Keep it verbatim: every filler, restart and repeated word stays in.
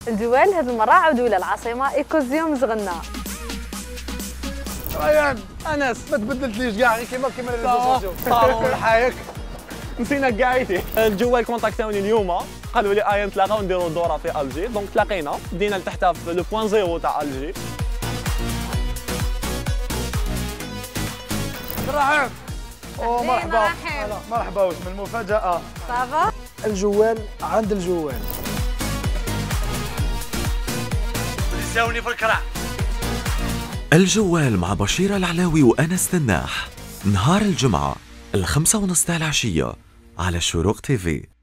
الجوال هذه المرة عاودوا إلى العاصمة إيكوزيوم زغنة. ريان انس ما تبدلتليش كاع غير كيما كيما لي ريزو سوسيو صافي نحايك. نسينا كاعيتي. الجوال كونتاكتاوني اليوم قالوا لي ايا نتلاقاو نديروا دوره في الجي، دونك تلاقينا بدينا لتحت في لو بوان زيرو تاع الجي. مرحبا. او مرحبا مرحبا. هلا، مرحبا. واش من المفاجأة؟ صافا. الجوال عند الجوال. يساوني في الكرع. الجوال مع بشير العلاوي وأنس تناح، نهار الجمعة الخمسة ونص تاع العشية على الشروق تيفي.